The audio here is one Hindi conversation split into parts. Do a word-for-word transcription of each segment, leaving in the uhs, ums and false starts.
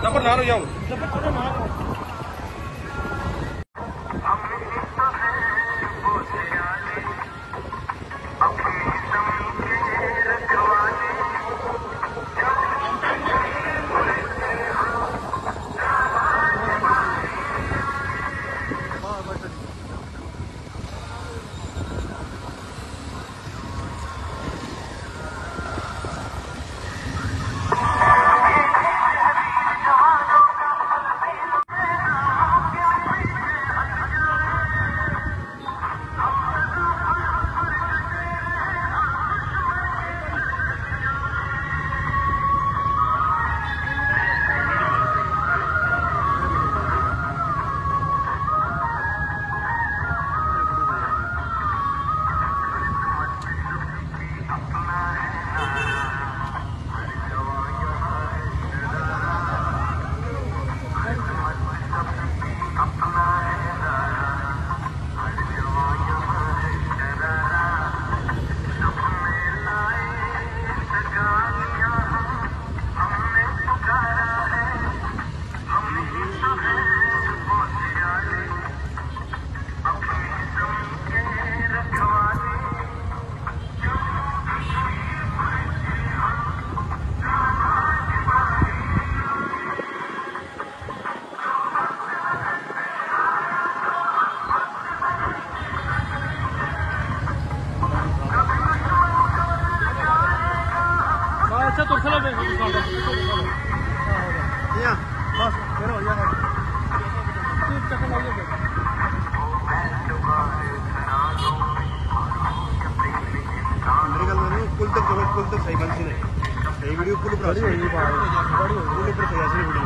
Dapat naruh yang. अच्छा तो चलो मैं Iya, bos, pero ya kan. चक्कर लाइए मेरे ख्याल में कुल तक जगह कुल तक सही बंद नहीं सही वीडियो कुल ऊपर बड़ी होगी बात बड़ी होगी कुल ऊपर सही ऐसी वीडियो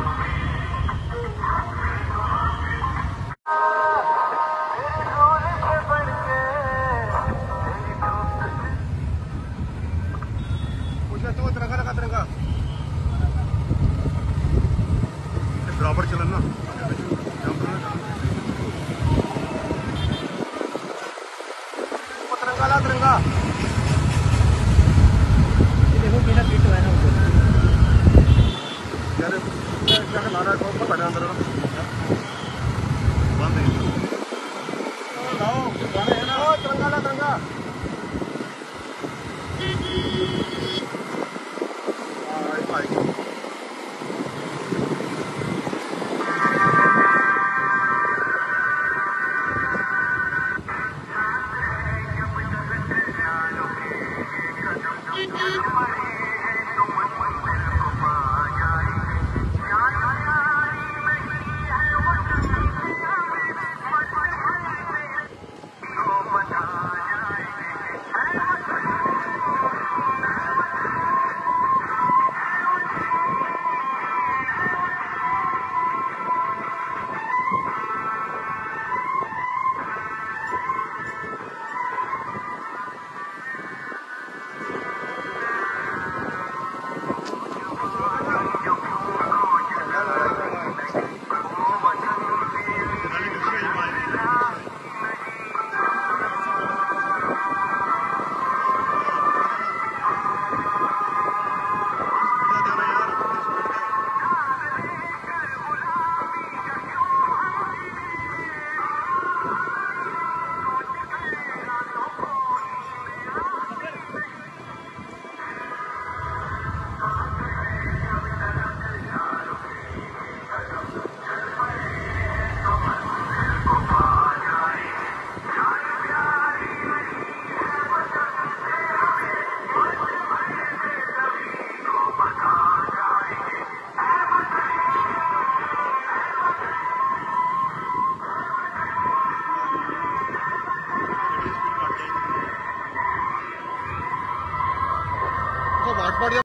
उसका तो तिरंगा लगा तिरंगा बराबर चलन ना तिरंगा ला तिरंगा देखो बिना फिट है ना ऊपर यार क्या नारा को ऊपर बैठा अंदर बंद है लाओ गाना है ना ओ तिरंगा ला तिरंगा हां भाई Thank you.